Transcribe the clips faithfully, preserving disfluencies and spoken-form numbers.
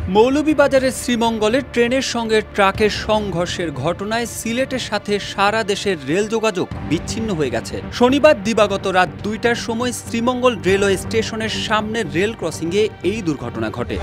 মৌলভীবাজারের শ্রীমঙ্গলে ট্রেনের সঙ্গে ট্রাকের সংঘর্ষের ঘটনায় সিলেটের সাথে সারা দেশের রেল যোগাযোগ বিচ্ছিন্ন হয়ে গেছে। শনিবার দিবাগত রাত দুইটার সময় শ্রীমঙ্গল রেলওয়ে স্টেশনের সামনের রেল ক্রসিংয়ে এই দুর্ঘটনা ঘটে।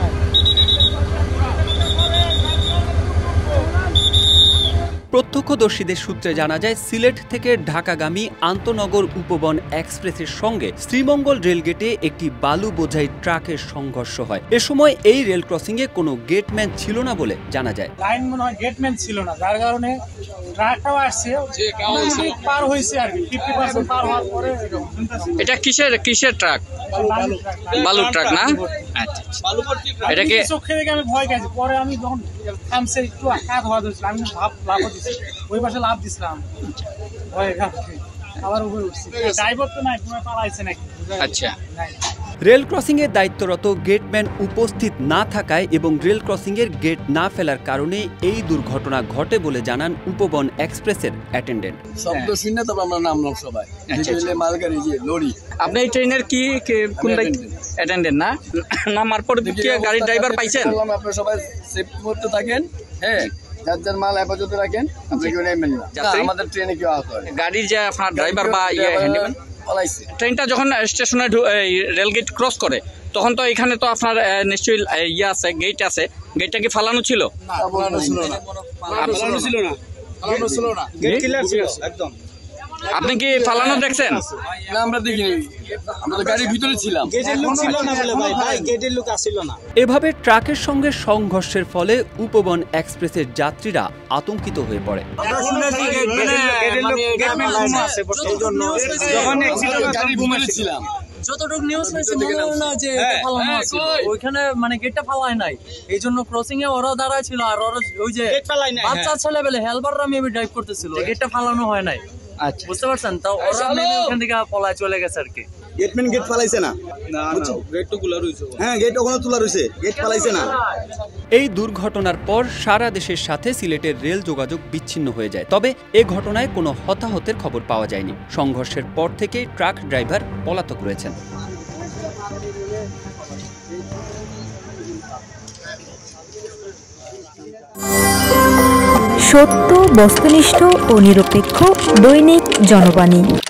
প্রত্যক্ষদর্শীদের সূত্রে জানা যায়, সিলেট থেকে ঢাকাগামী আন্তনগর উপবন এক্সপ্রেসের সঙ্গে শ্রীমঙ্গল রেলগেটে একটি বালু বোঝাই ট্রাকের সংঘর্ষ হয়। এ সময় এই রেল ক্রসিংয়ে কোনো গেটম্যান ছিল না বলে জানা যায়। লাইন মনে হয় গেটম্যান ছিল না, যার কারণে ট্রাকটাও আসছে পার হয়েছে আর কি ফিফটি পার্সেন্ট পার হওয়ার পরে। এটা কিসের কিসের ট্রাক? বালুর ট্রাক না? আচ্ছা, এটাকে চোখে দেখে আমি ভয় গেছি। পরে আমি যখন থামছে একটু হাত হওয়া ধরছিল, আমি ভাব লাভ দিচ্ছি, ওই পাশে লাভ দিছিলাম ভয়ে গেছি, আবার উপরে উঠছি। ড্রাইভার তো নাই, তোমার পালাইছে নাকি? আচ্ছা। রেল ক্রসিংয়ে দায়িত্বরত গেটম্যান উপস্থিত না থাকায় এবং রেল ক্রসিংয়ের গেট না ফেলার কারণে এই দুর্ঘটনা ঘটে বলে জানান উপবন এক্সপ্রেসের অ্যাটেন্ডেন্ট। শব্দ শুনে তো আমরা নামলাম সবাই। মালগাড়ি যে লরি। আপনি এই ট্রেনের কি কোন অ্যাটেন্ডেন্ট না? নামার পর কি গাড়ির ড্রাইভার পাইছেন? আপনারা সবাই সেফ করতে থাকেন, হ্যাঁ, যার যার মাল হেফাজতে রাখেন, আপনি কেউ নেবেন না। আমাদের ট্রেনে কেউ আহত হয়। গাড়ির যে আপনার ড্রাইভার বা ইয়ে হ্যান্ডম্যান ট্রেনটা যখন স্টেশনে রেলগেট ক্রস করে তখন তো এখানে তো আপনার নিশ্চয়ই ইয়ে আছে, গেট আছে, গেটটা কি ফালানো ছিল? আপনি কি ফালানো দেখছেন? না, আমরা দেখিনি, আমরা তো গাড়ির ভিতরে ছিলাম। এভাবে ট্রাকের সঙ্গে সংঘর্ষের ফলে উপবন এক্সপ্রেসের যাত্রীরা আতঙ্কিত হয়ে পড়ে। যতটুকু নিউজ হয়েছে মনে হয় না যে ফালানো আছে, ওইখানে মানে গেটটা ফালাই নাই, এই জন্য ক্রসিং এ ওরা দাঁড়ায় ছিল, আর ওরা ওই যে বাচ্চা ছেলেবেলে হেলপাররা মেবি ড্রাইভ করতেছিল, গেটটা ফালানো হয় নাই। আচ্ছা, বুঝতে পারছেন? তো ওরা মেবি ওখান থেকে পলায় চলে গেছে আর কি। গেটম্যান গেট ফালাইছে না, গেট তো খোলা রইছে। হ্যাঁ, গেট ওখানে খোলা রইছে, গেট ফালাইছে না। এই দুর্ঘটনার পর সারা দেশের সাথে সিলেটের রেল যোগাযোগ বিচ্ছিন্ন হয়ে যায়। তবে এ ঘটনায় কোনো হতাহতের খবর পাওয়া যায়নি। সংঘর্ষের পর থেকেই ট্রাক ড্রাইভার পলাতক রয়েছেন। সত্য, বস্তুনিষ্ঠ ও নিরপেক্ষ দৈনিক জনবাণী।